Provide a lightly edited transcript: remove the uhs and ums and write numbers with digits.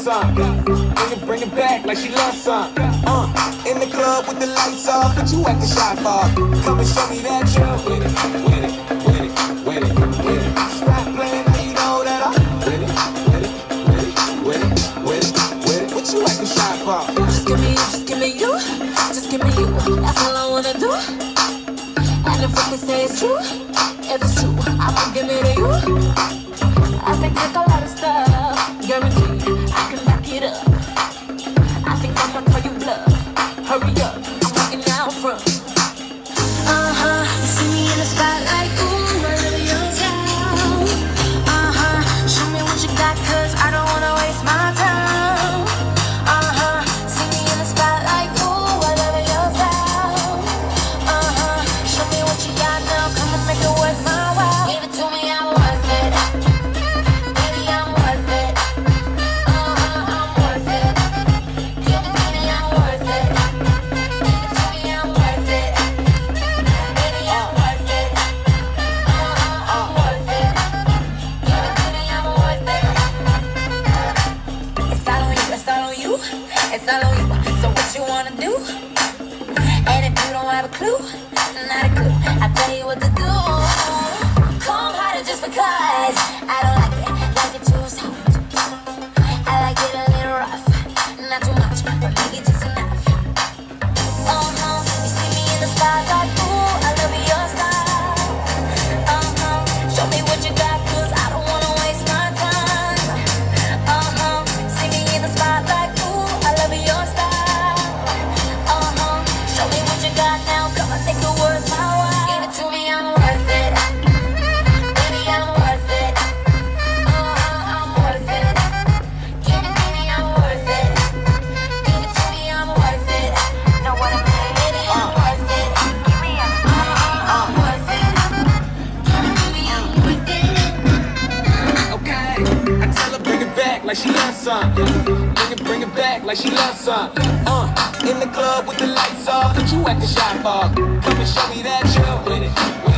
some. Bring it back like she loves some. In the club with the lights off, but you acting shy for. Come and show me that you're with it, with it, with it, with it, with it. Stop playing, now you know that I'm with it, with it, with it, with it, with it, with it. What you acting shy for? Just give me you, just give me you, just give me you. That's all I wanna do. And if what they say is true, if it's true, I'ma give it to you. I think take a lot of stuff, guaranteed I can back it up. I think I'm gonna call you bluff. Hurry up, I'm walking out front. You see me in the spotlight, ooh, I love your style. Show me what you got, 'cause I don't wanna waste my time. See me in the spotlight, ooh, I love your style. Show me what you got now, come and make it worth my while. Give it to me, I'm worth it. Baby, I'm worth it. I'm worth it. Give it to me, I'm worth it. Give it to me, I'm worth it. Baby, I'm worth it. I'm worth it. Give it to me, I'm worth it. It's all on you, it's all on you, it's all on you. So what you wanna do? And if you don't have a clue, not a clue, I'll tell you what to do. Come harder just because I don't like it too soft. I like it a little rough, not too much, but make it just enough. You see me in the spotlight, ooh, I love your style. Show me what you got, 'cause I don't wanna waste my time. See me in the spotlight, ooh, I love your style. Show me what you got now, come and make it worth my while. Give it to me, I'm worth it. Baby, I'm worth it. I'm worth it. Give it to me, I'm worth it. Give it to me, I'm worth it. Know what I mean? Baby, I'm worth it. Give me I'm worth it. Give it to me, I'm worth it. Okay, I tell her bring it back like she loves some. Bring it back like she loves some. In the club with the lights off, but you acting shy for. Come and show me that you're with it.